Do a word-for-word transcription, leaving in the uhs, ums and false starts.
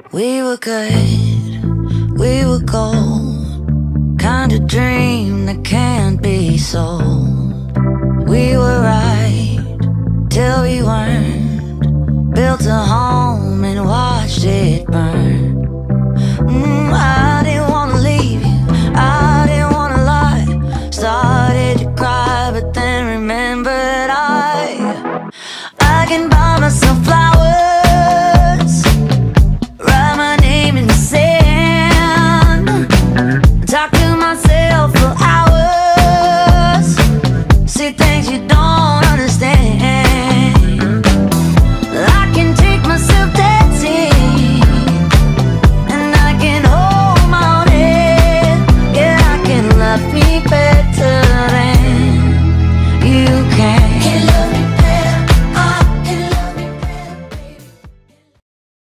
We were good, we were gold, kind of dream that can't be sold. We were right till we weren't, built a home